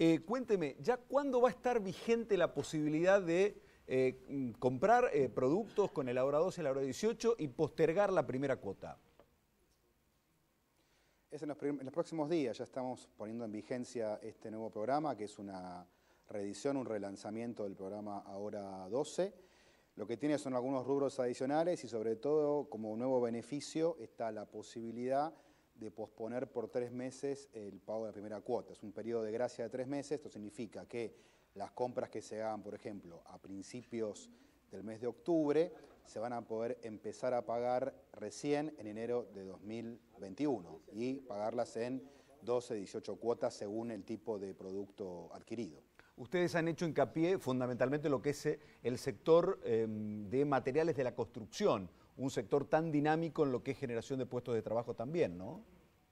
Cuénteme, ¿ya cuándo va a estar vigente la posibilidad de comprar productos con el Ahora 12, el Ahora 18 y postergar la primera cuota? Es en los próximos días, ya estamos poniendo en vigencia este nuevo programa, que es una reedición, un relanzamiento del programa Ahora 12. Lo que tiene son algunos rubros adicionales y sobre todo, como nuevo beneficio, está la posibilidad de posponer por 3 meses el pago de la primera cuota. Es un periodo de gracia de 3 meses, esto significa que las compras que se hagan, por ejemplo, a principios del mes de octubre, se van a poder empezar a pagar recién en enero de 2021 y pagarlas en 12, 18 cuotas según el tipo de producto adquirido. Ustedes han hecho hincapié fundamentalmente en lo que es el sector de materiales de la construcción, un sector tan dinámico en lo que es generación de puestos de trabajo también, ¿no?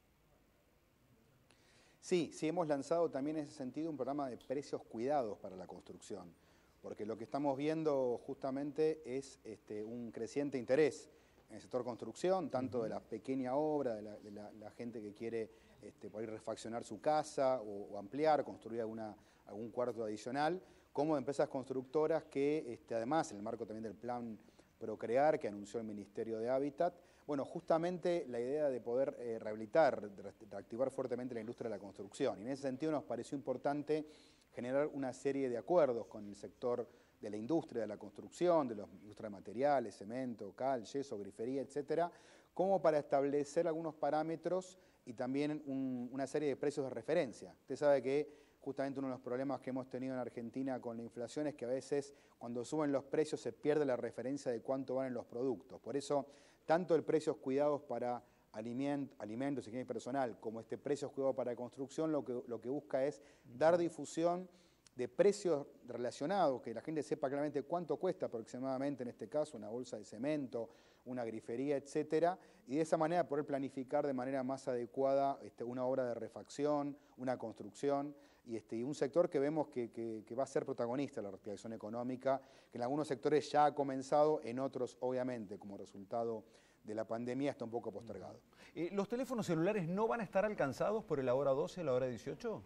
Sí, hemos lanzado también en ese sentido un programa de precios cuidados para la construcción, porque lo que estamos viendo justamente es un creciente interés en el sector construcción, tanto de la pequeña obra, de la gente que quiere poder refaccionar su casa o ampliar, construir algún cuarto adicional, como de empresas constructoras que además en el marco también del plan Procrear que anunció el Ministerio de Hábitat, bueno, justamente la idea de poder rehabilitar, de reactivar fuertemente la industria de la construcción. Y en ese sentido nos pareció importante generar una serie de acuerdos con el sector de la industria de la construcción, de la industria de materiales, cemento, cal, yeso, grifería, etcétera, como para establecer algunos parámetros y también una serie de precios de referencia. Usted sabe que justamente uno de los problemas que hemos tenido en Argentina con la inflación es que a veces cuando suben los precios se pierde la referencia de cuánto valen los productos. Por eso, tanto el precios cuidados para alimentos, higiene personal, como precios cuidados para construcción, lo que busca es dar difusión de precios relacionados, que la gente sepa claramente cuánto cuesta aproximadamente, en este caso, una bolsa de cemento, una grifería, etcétera, y de esa manera poder planificar de manera más adecuada una obra de refacción, una construcción, y un sector que vemos que va a ser protagonista de la reactivación económica, que en algunos sectores ya ha comenzado, en otros, obviamente, como resultado de la pandemia, está un poco postergado. ¿Los teléfonos celulares no van a estar alcanzados por el Ahora 12, el Ahora 18?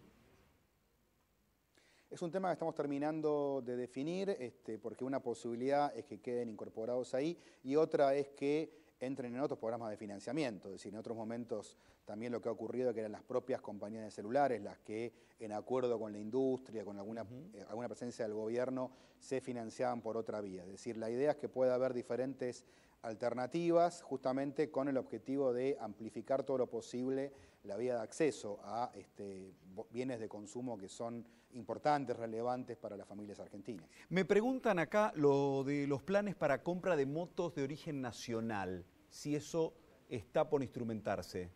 Es un tema que estamos terminando de definir, porque una posibilidad es que queden incorporados ahí y otra es que entren en otros programas de financiamiento. Es decir, en otros momentos también lo que ha ocurrido es que eran las propias compañías de celulares las que, en acuerdo con la industria, con alguna presencia del gobierno, se financiaban por otra vía. Es decir, la idea es que pueda haber diferentes alternativas justamente con el objetivo de amplificar todo lo posible la vía de acceso a bienes de consumo que son importantes, relevantes para las familias argentinas. Me preguntan acá lo de los planes para compra de motos de origen nacional, si eso está por instrumentarse.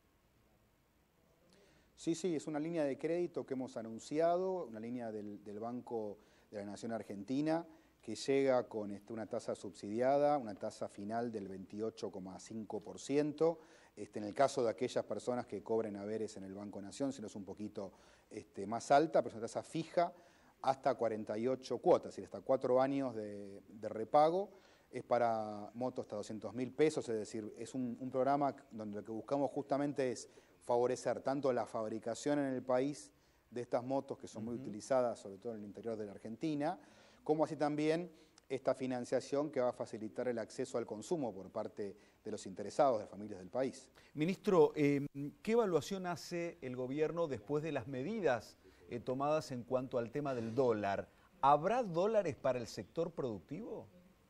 Sí, es una línea de crédito que hemos anunciado, una línea del Banco de la Nación Argentina, que llega con una tasa subsidiada, una tasa final del 28,5%. En el caso de aquellas personas que cobren haberes en el Banco Nación, si no es un poquito más alta, pero es una tasa fija hasta 48 cuotas, es decir, hasta 4 años de repago. Es para motos hasta 200.000 pesos, es decir, es un programa donde lo que buscamos justamente es favorecer tanto la fabricación en el país de estas motos que son muy utilizadas, sobre todo en el interior de la Argentina, como así también esta financiación que va a facilitar el acceso al consumo por parte de los interesados, de familias del país. Ministro, ¿qué evaluación hace el gobierno después de las medidas tomadas en cuanto al tema del dólar? ¿Habrá dólares para el sector productivo?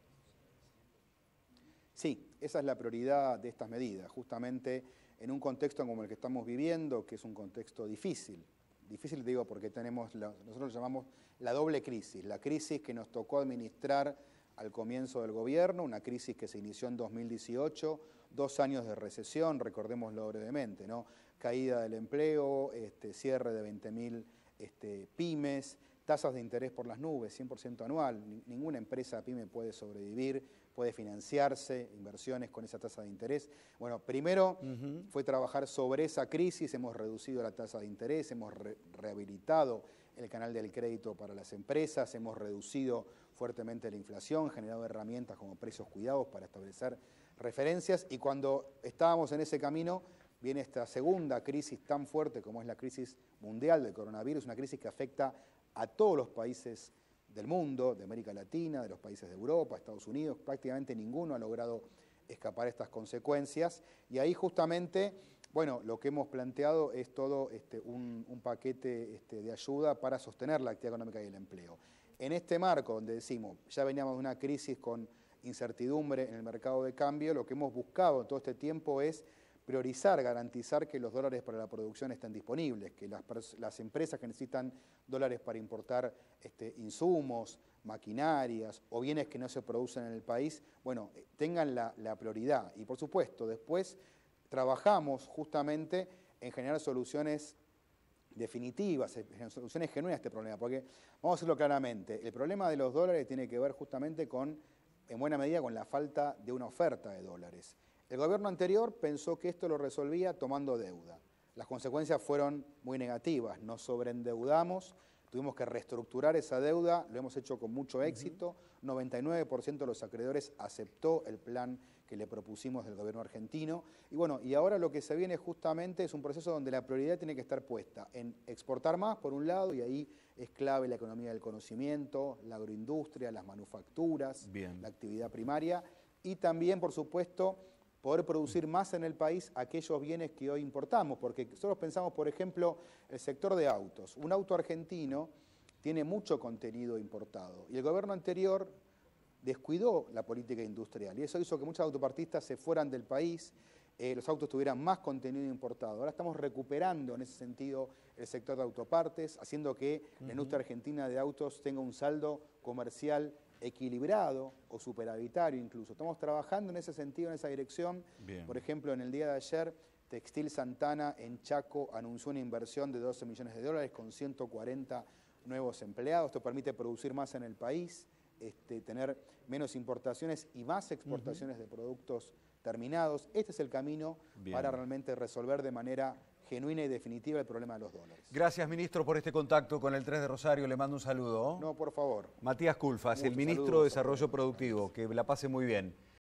Sí, esa es la prioridad de estas medidas, justamente en un contexto como el que estamos viviendo, que es un contexto difícil. Difícil digo porque nosotros lo llamamos la doble crisis, la crisis que nos tocó administrar al comienzo del gobierno, una crisis que se inició en 2018, 2 años de recesión, recordémoslo brevemente, ¿no? Caída del empleo, cierre de 20.000 pymes, tasas de interés por las nubes, 100% anual, ninguna empresa pyme puede sobrevivir, puede financiarse, inversiones con esa tasa de interés. Bueno, primero fue trabajar sobre esa crisis, hemos reducido la tasa de interés, hemos rehabilitado el canal del crédito para las empresas, hemos reducido fuertemente la inflación, generado herramientas como precios cuidados para establecer referencias y cuando estábamos en ese camino viene esta segunda crisis tan fuerte como es la crisis mundial del coronavirus, una crisis que afecta a todos los países del mundo, de América Latina, de los países de Europa, Estados Unidos. Prácticamente ninguno ha logrado escapar a estas consecuencias. Y ahí justamente, bueno, lo que hemos planteado es todo un paquete de ayuda para sostener la actividad económica y el empleo. En este marco, donde decimos, ya veníamos de una crisis con incertidumbre en el mercado de cambio, lo que hemos buscado en todo este tiempo es priorizar, garantizar que los dólares para la producción estén disponibles, que las empresas que necesitan dólares para importar insumos, maquinarias o bienes que no se producen en el país, bueno, tengan la prioridad. Y por supuesto, después trabajamos justamente en generar soluciones definitivas, soluciones genuinas a este problema, porque vamos a decirlo claramente, el problema de los dólares tiene que ver justamente con, en buena medida, con la falta de una oferta de dólares. El gobierno anterior pensó que esto lo resolvía tomando deuda. Las consecuencias fueron muy negativas, nos sobreendeudamos, tuvimos que reestructurar esa deuda, lo hemos hecho con mucho éxito, 99% de los acreedores aceptó el plan que le propusimos del gobierno argentino. Y bueno, y ahora lo que se viene justamente es un proceso donde la prioridad tiene que estar puesta en exportar más, por un lado, y ahí es clave la economía del conocimiento, la agroindustria, las manufacturas, la actividad primaria, y también, por supuesto, poder producir más en el país aquellos bienes que hoy importamos, porque nosotros pensamos, por ejemplo, el sector de autos. Un auto argentino tiene mucho contenido importado, y el gobierno anterior descuidó la política industrial, y eso hizo que muchos autopartistas se fueran del país, los autos tuvieran más contenido importado. Ahora estamos recuperando en ese sentido el sector de autopartes, haciendo que la industria argentina de autos tenga un saldo comercial equilibrado o superavitario incluso. Estamos trabajando en ese sentido, en esa dirección. Bien. Por ejemplo, en el día de ayer, Textil Santana en Chaco anunció una inversión de 12 millones de dólares con 140 nuevos empleados. Esto permite producir más en el país, tener menos importaciones y más exportaciones de productos terminados. Este es el camino para realmente resolver de manera genuina y definitiva el problema de los dólares. Gracias, ministro, por este contacto con el 3 de Rosario. Le mando un saludo. No, por favor. Matías Culfas, el ministro de Desarrollo Productivo. Que la pase muy bien.